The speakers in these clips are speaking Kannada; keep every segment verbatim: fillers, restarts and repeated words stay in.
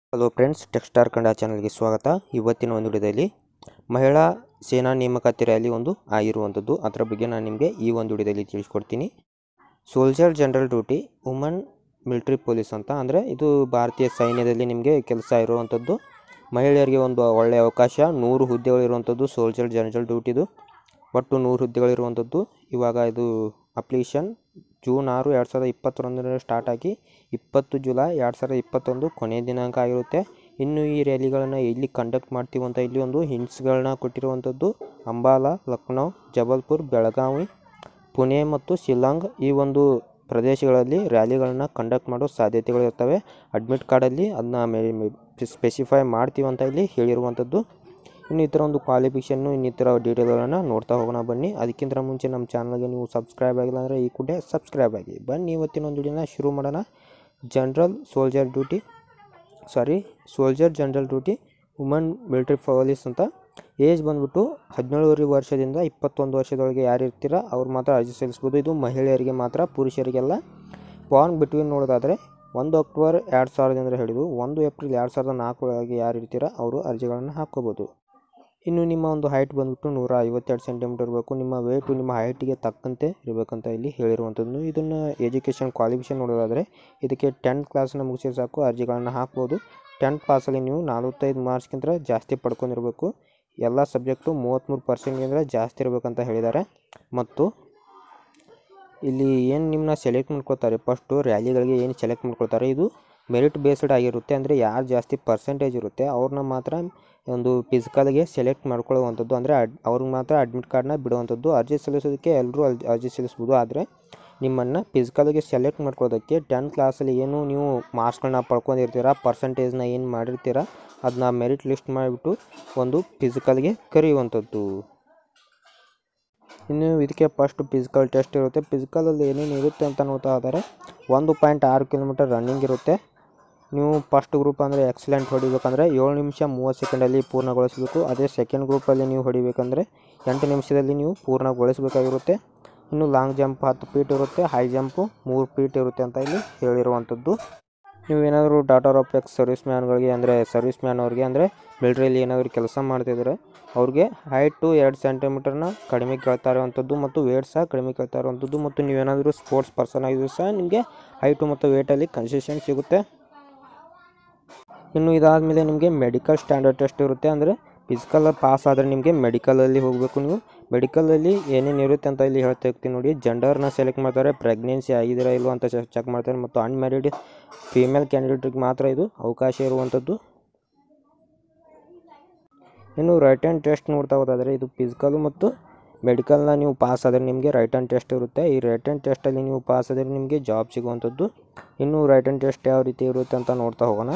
ಹಲೋ ಫ್ರೆಂಡ್ಸ್, ಟೆಕ್ಸ್ಟಾರ್ ಕನ್ನಡ ಚಾನಲ್ಗೆ ಸ್ವಾಗತ. ಇವತ್ತಿನ ಒಂದು ವಿಡಿಯೋದಲ್ಲಿ ಮಹಿಳಾ ಸೇನಾ ನೇಮಕಾತಿ ರ್ಯಾಲಿ ಒಂದು ಆಗಿರುವಂಥದ್ದು, ಅದರ ಬಗ್ಗೆ ನಾನು ನಿಮಗೆ ಈ ಒಂದು ವಿಡಿಯೋದಲ್ಲಿ ತಿಳಿಸ್ಕೊಡ್ತೀನಿ. Soldier general duty woman military police ಅಂತ ಅಂದರೆ ಇದು ಭಾರತೀಯ ಸೈನ್ಯದಲ್ಲಿ ನಿಮಗೆ ಕೆಲಸ ಇರುವಂಥದ್ದು. ಮಹಿಳೆಯರಿಗೆ ಒಂದು ಒಳ್ಳೆಯ ಅವಕಾಶ. ನೂರು ಹುದ್ದೆಗಳಿರುವಂಥದ್ದು ಸೋಲ್ಜರ್ ಜನರಲ್ ಡ್ಯೂಟಿದು. ಒಟ್ಟು ನೂರು ಹುದ್ದೆಗಳಿರುವಂಥದ್ದು. ಇವಾಗ ಇದು ಅಪ್ಲಿಕೇಶನ್ ಜೂನ್ ಆರು ಎರಡು ಸಾವಿರದ ಇಪ್ಪತ್ತೊಂದರಲ್ಲಿ ಸ್ಟಾರ್ಟ್ ಆಗಿ ಇಪ್ಪತ್ತು ಜುಲೈ ಎರಡು ಸಾವಿರದ ಇಪ್ಪತ್ತೊಂದು ಕೊನೆಯ ದಿನಾಂಕ ಆಗಿರುತ್ತೆ. ಇನ್ನು ಈ ರ್ಯಾಲಿಗಳನ್ನು ಎಲ್ಲಿ ಕಂಡಕ್ಟ್ ಮಾಡ್ತೀವಿ ಅಂತ ಇಲ್ಲಿ ಒಂದು ಹಿಂಟ್ಸ್ಗಳನ್ನ ಕೊಟ್ಟಿರುವಂಥದ್ದು. ಅಂಬಾಲಾ, ಲಕ್ನೋ, ಜಬಲ್ಪುರ್, ಬೆಳಗಾವಿ, ಪುಣೆ ಮತ್ತು ಶಿಲ್ಲಾಂಗ್ ಈ ಒಂದು ಪ್ರದೇಶಗಳಲ್ಲಿ ರ್ಯಾಲಿಗಳನ್ನು ಕಂಡಕ್ಟ್ ಮಾಡೋ ಸಾಧ್ಯತೆಗಳಿರ್ತವೆ. ಅಡ್ಮಿಟ್ ಕಾರ್ಡಲ್ಲಿ ಅದನ್ನ ಸ್ಪೆಸಿಫೈ ಮಾಡ್ತೀವಿ ಅಂತ ಇಲ್ಲಿ ಹೇಳಿರುವಂಥದ್ದು. ಇನ್ನು ಈ ಥರ ಒಂದು ಕ್ವಾಲಿಫಿಕೇಷನ್ನು ಇನ್ನಿತರ ಡೀಟೇಲ್ಗಳನ್ನು ನೋಡ್ತಾ ಹೋಗೋಣ ಬನ್ನಿ. ಅದಕ್ಕಿಂತ ಮುಂಚೆ ನಮ್ಮ ಚಾನಲ್ಗೆ ನೀವು ಸಬ್ಸ್ಕ್ರೈಬ್ ಆಗಿಲ್ಲ ಅಂದರೆ ಈ ಕೂಡಲೇ ಸಬ್ಸ್ಕ್ರೈಬ್ ಆಗಿ ಬನ್ನಿ. ಇವತ್ತಿನ ಒಂದು ವಿಡಿಯೋನ ಶುರು ಮಾಡೋಣ. General soldier duty sorry soldier general duty woman military police ಅಂತ. ಏಜ್ ಬಂದ್ಬಿಟ್ಟು ಹದಿನೇಳುವರೆ ವರ್ಷದಿಂದ ಇಪ್ಪತ್ತೊಂದು ವರ್ಷದೊಳಗೆ ಯಾರು ಇರ್ತೀರ ಅವ್ರು ಮಾತ್ರ ಅರ್ಜಿ ಸಲ್ಲಿಸ್ಬೋದು. ಇದು ಮಹಿಳೆಯರಿಗೆ ಮಾತ್ರ, ಪುರುಷರಿಗೆಲ್ಲ. ಬಾರ್ನ್ ಬಿಟ್ವೀನ್ ನೋಡೋದಾದರೆ ಒಂದು ಅಕ್ಟೋಬರ್ ಎರಡು ಸಾವಿರದಿಂದ ಹಿಡಿದು ಒಂದು ಏಪ್ರಿಲ್ ಎರಡು ಸಾವಿರದ ನಾಲ್ಕರೊಳಗೆ ಯಾರು ಇರ್ತೀರ ಅವರು ಅರ್ಜಿಗಳನ್ನು ಹಾಕ್ಕೋಬೋದು. ಇನ್ನು ನಿಮ್ಮ ಒಂದು ಹೈಟ್ ಬಂದ್ಬಿಟ್ಟು ನೂರ ಐವತ್ತೆರಡು ಸೆಂಟಿಮೀಟರ್ ಇರಬೇಕು. ನಿಮ್ಮ ವೇಟು ನಿಮ್ಮ ಹೈಟಿಗೆ ತಕ್ಕಂತೆ ಇರಬೇಕಂತ ಇಲ್ಲಿ ಹೇಳಿರುವಂಥದ್ದು. ಇದನ್ನು ಎಜುಕೇಷನ್ ಕ್ವಾಲಿಫಿಕೇಷನ್ ನೋಡೋದಾದರೆ ಇದಕ್ಕೆ ಟೆಂತ್ ಕ್ಲಾಸನ್ನು ಮುಗಿಸಿ ಸಾಕು, ಅರ್ಜಿಗಳನ್ನು ಹಾಕ್ಬೋದು. ಟೆಂತ್ ಪಾಸಲ್ಲಿ ನೀವು ನಲ್ವತ್ತೈದು ಮಾರ್ಕ್ಸ್ಗಿಂತ ಜಾಸ್ತಿ ಪಡ್ಕೊಂಡಿರಬೇಕು. ಎಲ್ಲ ಸಬ್ಜೆಕ್ಟು ಮೂವತ್ತ್ಮೂರು ಪರ್ಸೆಂಟ್ಗಿಂತ ಜಾಸ್ತಿ ಇರಬೇಕಂತ ಹೇಳಿದ್ದಾರೆ. ಮತ್ತು ಇಲ್ಲಿ ಏನು ನಿಮ್ಮನ್ನ ಸೆಲೆಕ್ಟ್ ಮಾಡ್ಕೊಳ್ತಾರೆ, ಫಸ್ಟು ರ್ಯಾಲಿಗಳಿಗೆ ಏನು ಸೆಲೆಕ್ಟ್ ಮಾಡ್ಕೊಳ್ತಾರೆ ಇದು ಮೆರಿಟ್ ಬೇಸ್ಡ್ ಆಗಿರುತ್ತೆ. ಅಂದರೆ ಯಾರು ಜಾಸ್ತಿ ಪರ್ಸೆಂಟೇಜ್ ಇರುತ್ತೆ ಅವ್ರನ್ನ ಮಾತ್ರ ಒಂದು ಫಿಸಿಕಲ್ಗೆ ಸೆಲೆಕ್ಟ್ ಮಾಡ್ಕೊಳ್ಳುವಂಥದ್ದು. ಅಂದರೆ ಅಡ್ ಅವ್ರಿಗೆ ಮಾತ್ರ ಅಡ್ಮಿಟ್ ಕಾರ್ಡನ್ನ ಬಿಡುವಂಥದ್ದು. ಅರ್ಜಿ ಸಲ್ಲಿಸೋದಕ್ಕೆ ಎಲ್ಲರೂ ಅರ್ಜಿ ಅರ್ಜಿ ಸಲ್ಲಿಸ್ಬೋದು. ಆದರೆ ನಿಮ್ಮನ್ನು ಫಿಸಿಕಲ್ಗೆ ಸೆಲೆಕ್ಟ್ ಮಾಡ್ಕೊಳ್ಳೋದಕ್ಕೆ ಟೆಂತ್ ಕ್ಲಾಸಲ್ಲಿ ಏನು ನೀವು ಮಾರ್ಕ್ಸ್ಗಳನ್ನ ಪಡ್ಕೊಂಡಿರ್ತೀರ, ಪರ್ಸೆಂಟೇಜ್ನ ಏನು ಮಾಡಿರ್ತೀರ ಅದನ್ನ ಮೆರಿಟ್ ಲಿಸ್ಟ್ ಮಾಡಿಬಿಟ್ಟು ಒಂದು ಫಿಸಿಕಲ್ಗೆ ಕರೆಯುವಂಥದ್ದು. ಇನ್ನು ಇದಕ್ಕೆ ಫಸ್ಟ್ ಫಿಸಿಕಲ್ ಟೆಸ್ಟ್ ಇರುತ್ತೆ. ಫಿಸಿಕಲಲ್ಲಿ ಏನೇನು ಇರುತ್ತೆ ಅಂತ ನೋಡ್ತಾ ಇದ್ದಾರೆ. ಒಂದು ಪಾಯಿಂಟ್ ಆರು ಕಿಲೋಮೀಟರ್ ರನ್ನಿಂಗ್ ಇರುತ್ತೆ. ನೀವು ಫಸ್ಟ್ ಗ್ರೂಪ್ ಅಂದರೆ ಎಕ್ಸಲೆಂಟ್ ಹೊಡಿಬೇಕಂದ್ರೆ ಏಳು ನಿಮಿಷ ಮೂವತ್ತು ಸೆಕೆಂಡಲ್ಲಿ ಪೂರ್ಣಗೊಳಿಸಬೇಕು. ಅದೇ ಸೆಕೆಂಡ್ ಗ್ರೂಪಲ್ಲಿ ನೀವು ಹೊಡಿಬೇಕಂದ್ರೆ ಎಂಟು ನಿಮಿಷದಲ್ಲಿ ನೀವು ಪೂರ್ಣಗೊಳಿಸಬೇಕಾಗಿರುತ್ತೆ. ಇನ್ನು ಲಾಂಗ್ ಜಂಪ್ ಹತ್ತು ಫೀಟ್ ಇರುತ್ತೆ, ಹೈ ಜಂಪು ಮೂರು ಫೀಟ್ ಇರುತ್ತೆ ಅಂತ ಇಲ್ಲಿ ಹೇಳಿರುವಂಥದ್ದು. ನೀವು ಏನಾದರೂ ಡಾಟರ್ ಆಫ್ ಎಕ್ಸ್ ಸರ್ವಿಸ್ ಮ್ಯಾನ್ಗಳಿಗೆ ಅಂದರೆ ಸರ್ವಿಸ್ ಮ್ಯಾನ್ ಅವ್ರಿಗೆ ಅಂದರೆ ಮಿಲಿಟ್ರಿಯಲ್ಲಿ ಏನಾದರೂ ಕೆಲಸ ಮಾಡ್ತಿದ್ದಾರೆ ಅವ್ರಿಗೆ ಹೈಟು ಎರಡು ಸೆಂಟಿಮೀಟರ್ನ ಕಡಿಮೆ ಕೇಳ್ತಾ ಇರುವಂಥದ್ದು ಮತ್ತು ವೇಟ್ ಸಹ ಕಡಿಮೆ ಕೇಳ್ತಾ ಇರುವಂಥದ್ದು. ಮತ್ತು ನೀವೇನಾದರೂ ಸ್ಪೋರ್ಟ್ಸ್ ಪರ್ಸನ್ ಆಗಿದ್ರು ಸಹ ನಿಮಗೆ ಹೈಟು ಮತ್ತು ವೇಟಲ್ಲಿ ಕನ್ಸೆಷನ್ ಸಿಗುತ್ತೆ. ಇನ್ನು ಇದಾದಮೇಲೆ ನಿಮಗೆ ಮೆಡಿಕಲ್ ಸ್ಟ್ಯಾಂಡರ್ಡ್ ಟೆಸ್ಟ್ ಇರುತ್ತೆ. ಅಂದರೆ ಫಿಸಿಕಲ್ ಪಾಸ್ ಆದರೆ ನಿಮಗೆ ಮೆಡಿಕಲಲ್ಲಿ ಹೋಗಬೇಕು. ನೀವು ಮೆಡಿಕಲಲ್ಲಿ ಏನೇನು ಇರುತ್ತೆ ಅಂತ ಇಲ್ಲಿ ಹೇಳ್ತಾ ಇರ್ತೀನಿ ನೋಡಿ. ಜೆಂಡರ್ನ ಸೆಲೆಕ್ಟ್ ಮಾಡ್ತಾರೆ, ಪ್ರೆಗ್ನೆನ್ಸಿ ಆಗಿದ್ದೀರಾ ಇಲ್ವೋ ಅಂತ ಚೆಕ್ ಮಾಡ್ತಾರೆ. ಮತ್ತು ಅನ್ಮ್ಯಾರಿಡ್ ಫೀಮೇಲ್ ಕ್ಯಾಂಡಿಡೇಟ್ಗೆ ಮಾತ್ರ ಇದು ಅವಕಾಶ ಇರುವಂಥದ್ದು. ಇನ್ನು ರೈಟ್ ಆ್ಯಂಡ್ ಟೆಸ್ಟ್ ನೋಡ್ತಾ ಹೋದಾದರೆ ಇದು ಫಿಸಿಕಲ್ ಮತ್ತು ಮೆಡಿಕಲ್ನ ನೀವು ಪಾಸ್ ಆದರೆ ನಿಮಗೆ ರೈಟ್ ಆ್ಯಂಡ್ ಟೆಸ್ಟ್ ಇರುತ್ತೆ. ಈ ರೈಟ್ ಆ್ಯಂಡ್ ಟೆಸ್ಟಲ್ಲಿ ನೀವು ಪಾಸ್ ಆದರೆ ನಿಮಗೆ ಜಾಬ್ ಸಿಗುವಂಥದ್ದು. ಇನ್ನು ರೈಟ್ ಆ್ಯಂಡ್ ಟೆಸ್ಟ್ ಯಾವ ರೀತಿ ಇರುತ್ತೆ ಅಂತ ನೋಡ್ತಾ ಹೋಗೋಣ.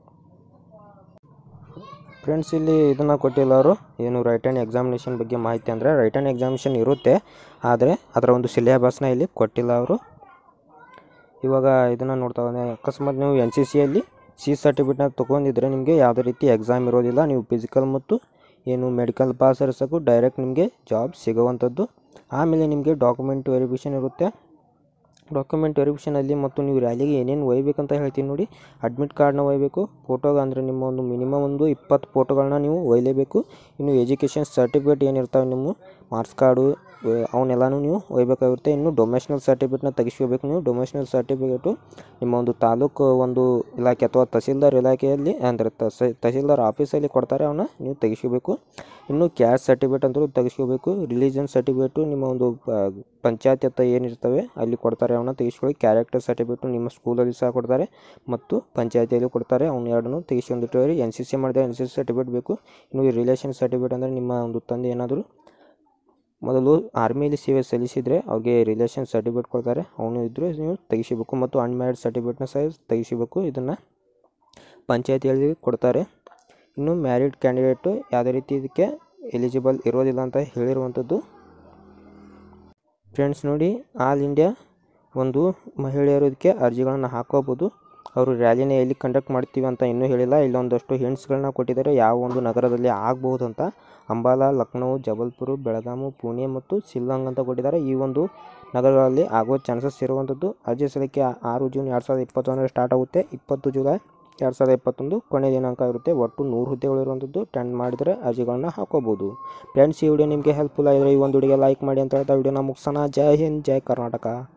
ಫ್ರೆಂಡ್ಸ್, ಇಲ್ಲಿ ಇದನ್ನು ಕೊಟ್ಟಿಲ್ಲ ಅವರು ಏನು ರೈಟ್ ಆ್ಯಂಡ್ ಎಕ್ಸಾಮಿನೇಷನ್ ಬಗ್ಗೆ ಮಾಹಿತಿ. ಅಂದರೆ ರೈಟ್ ಆ್ಯಂಡ್ ಎಕ್ಸಾಮಿನೇಷನ್ ಇರುತ್ತೆ, ಆದರೆ ಅದರ ಒಂದು ಸಿಲೆಬಸ್ನ ಇಲ್ಲಿ ಕೊಟ್ಟಿಲ್ಲ ಅವರು. ಇವಾಗ ಇದನ್ನು ನೋಡ್ತಾ ಹೋದರೆ ಅಕಸ್ಮಾತ್ ನೀವು ಎನ್ ಸಿ ಸಿಯಲ್ಲಿ ಸಿ ಸರ್ಟಿಫಿಕೇಟ್ನ ತೊಗೊಂಡಿದ್ರೆ ನಿಮಗೆ ಯಾವುದೇ ರೀತಿ ಎಕ್ಸಾಮ್ ಇರೋದಿಲ್ಲ. ನೀವು ಫಿಸಿಕಲ್ ಮತ್ತು ಏನು ಮೆಡಿಕಲ್ ಪಾಸ್ ಇರಿಸೋಕ್ಕೂ ಡೈರೆಕ್ಟ್ ನಿಮಗೆ ಜಾಬ್ ಸಿಗುವಂಥದ್ದು. ಆಮೇಲೆ ನಿಮಗೆ ಡಾಕ್ಯುಮೆಂಟ್ ವೆರಿಫಿಕೇಷನ್ ಇರುತ್ತೆ. ಡಾಕ್ಯುಮೆಂಟ್ ವೆರಿಫಿಕೇಷನಲ್ಲಿ ಮತ್ತು ನೀವು ರ್ಯಾಲಿಗೆ ಏನೇನು ಒಯ್ಯಬೇಕಂತ ಹೇಳ್ತೀನಿ ನೋಡಿ. ಅಡ್ಮಿಟ್ ಕಾರ್ಡ್ನ ಒಯ್ಯಬೇಕು. ಫೋಟೋಗೆ ಅಂದರೆ ನಿಮ್ಮ ಒಂದು ಮಿನಿಮಮ್ ಒಂದು ಇಪ್ಪತ್ತು ಫೋಟೋಗಳನ್ನ ನೀವು ಒಯ್ಯಲೇಬೇಕು. ಇನ್ನು ಎಜುಕೇಷನ್ ಸರ್ಟಿಫಿಕೇಟ್ ಏನಿರ್ತಾವೆ ನಿಮ್ಮ ಮಾರ್ಕ್ಸ್ ಕಾರ್ಡು ಅವನ್ನೆಲ್ಲನೂ ನೀವು ಒಯ್ಯಬೇಕಾಗಿರುತ್ತೆ. ಇನ್ನು ಡೊಮೆಸ್ಟಿಕಲ್ ಸರ್ಟಿಫಿಕೇಟ್ನ ತೆಗಿಸ್ಕೋಬೇಕು. ನೀವು ಡೊಮೆಸ್ಟಿಕಲ್ ಸರ್ಟಿಫಿಕೇಟು ನಿಮ್ಮ ಒಂದು ತಾಲೂಕು ಒಂದು ಇಲಾಖೆ ಅಥವಾ ತಹಸೀಲ್ದಾರ್ ಇಲಾಖೆಯಲ್ಲಿ ಅಂದರೆ ತಹಸ ತಹಸೀಲ್ದಾರ್ ಆಫೀಸಲ್ಲಿ ಕೊಡ್ತಾರೆ, ಅವನ್ನ ನೀವು ತೆಗಿಸ್ಕೋಬೇಕು. ಇನ್ನು ಕ್ಯಾಸ್ಟ್ ಸರ್ಟಿಫಿಕೇಟ್ ಅಂತೂ ತೆಗಿಸ್ಕೋಬೇಕು. ರಿಲಿಜನ್ ಸರ್ಟಿಫಿಕೇಟು ನಿಮ್ಮ ಒಂದು ಪಂಚಾಯತ್ ಹತ್ರ ಏನಿರ್ತವೆ ಅಲ್ಲಿ ಕೊಡ್ತಾರೆ, ಅವನ್ನ ತೆಗಿಸ್ಕೊಳ್ಳಿ. ಕ್ಯಾರೆಕ್ಟರ್ ಸರ್ಟಿಫಿಕೇಟು ನಿಮ್ಮ ಸ್ಕೂಲಲ್ಲಿ ಸಹ ಕೊಡ್ತಾರೆ ಮತ್ತು ಪಂಚಾಯತಿಯಲ್ಲಿ ಕೊಡ್ತಾರೆ. ಅವ್ನ ಎರಡನ್ನೂ ತೆಗಿಸ್ಕೊಂಡಿಟ್ಟು ಎನ್ ಸಿ ಸಿ ಮಾಡಿದ್ರೆ ಎನ್ ಸಿ ಸಿ ಸರ್ಟಿಫಿಕೇಟ್ ಬೇಕು. ಇನ್ನು ಈ ರಿಲೇಷನ್ ಸರ್ಟಿಫಿಕೇಟ್ ಅಂದರೆ ನಿಮ್ಮ ಒಂದು ತಂದೆ ಏನಾದರೂ ಮೊದಲು ಆರ್ಮಿಯಲ್ಲಿ ಸೇವೆ ಸಲ್ಲಿಸಿದರೆ ಅವ್ರಿಗೆ ರಿಲೇಷನ್ ಸರ್ಟಿಫಿಕೇಟ್ ಕೊಡ್ತಾರೆ, ಅವನು ಇದ್ದರೂ ನೀವು ತೆಗಿಸಬೇಕು. ಮತ್ತು ಅನ್ಮ್ಯಾರಿಡ್ ಸರ್ಟಿಫಿಕೇಟ್ನ ಸಹ ತೆಗಿಸಬೇಕು. ಇದನ್ನು ಪಂಚಾಯತಿಯಲ್ಲಿ ಕೊಡ್ತಾರೆ. ಇನ್ನು ಮ್ಯಾರಿಡ್ ಕ್ಯಾಂಡಿಡೇಟು ಯಾವುದೇ ರೀತಿ ಇದಕ್ಕೆ ಎಲಿಜಿಬಲ್ ಇರೋದಿಲ್ಲ ಅಂತ ಹೇಳಿರುವಂಥದ್ದು. ಫ್ರೆಂಡ್ಸ್ ನೋಡಿ, ಆಲ್ ಇಂಡಿಯಾ ಒಂದು ಮಹಿಳೆಯರು ಇದಕ್ಕೆ ಅರ್ಜಿಗಳನ್ನು ಹಾಕೋಬೋದು. ಅವರು ರ್ಯಾಲಿನ ಎಲ್ಲಿ ಕಂಡಕ್ಟ್ ಮಾಡ್ತೀವಿ ಅಂತ ಇನ್ನೂ ಹೇಳಿಲ್ಲ. ಇಲ್ಲೊಂದಷ್ಟು ಹಿಂಟ್ಸ್ಗಳನ್ನ ಕೊಟ್ಟಿದ್ದಾರೆ ಯಾವ ಒಂದು ನಗರದಲ್ಲಿ ಆಗ್ಬೋದು ಅಂತ. ಅಂಬಾಲಾ, ಲಕ್ನೋ, ಜಬಲ್ಪುರ, ಬೆಳಗಾವಿ, ಪುಣೆ ಮತ್ತು ಶಿಲ್ಲಾಂಗ್ ಅಂತ ಕೊಟ್ಟಿದ್ದಾರೆ. ಈ ಒಂದು ನಗರಗಳಲ್ಲಿ ಆಗೋ ಚಾನ್ಸಸ್ ಇರುವಂಥದ್ದು. ಅರ್ಜಿ ಸಲ್ಲಿಕೆ ಆರು ಜೂನ್ ಎರಡು ಸಾವಿರದ ಇಪ್ಪತ್ತೊಂದರಲ್ಲಿ ಸ್ಟಾರ್ಟ್ ಆಗುತ್ತೆ. ಇಪ್ಪತ್ತು ಜುಲೈ ಎರಡು ಸಾವಿರದ ಇಪ್ಪತ್ತೊಂದು ಕೊನೆಯ ದಿನಾಂಕ ಇರುತ್ತೆ. ಒಟ್ಟು ನೂರು ಹುದ್ದೆಗಳಿರುವಂಥದ್ದು. ಟೆಂಡ್ ಮಾಡಿದರೆ ಅರ್ಜಿಗಳನ್ನ ಹಾಕೋಬೋದು. ಫ್ರೆಂಡ್ಸ್, ಈ ವಿಡಿಯೋ ನಿಮಗೆ ಹೆಲ್ಪ್ಫುಲ್ ಆಗಿದ್ರೆ ಈ ಒಂದು ವಿಡಿಯೋಗೆ ಲೈಕ್ ಮಾಡಿ ಅಂತ ಹೇಳ್ತಾ ವಿಡಿಯೋನ ಮುಗಿಸೋಣ. ಜೈ ಹಿಂದ್, ಜೈ ಕರ್ನಾಟಕ.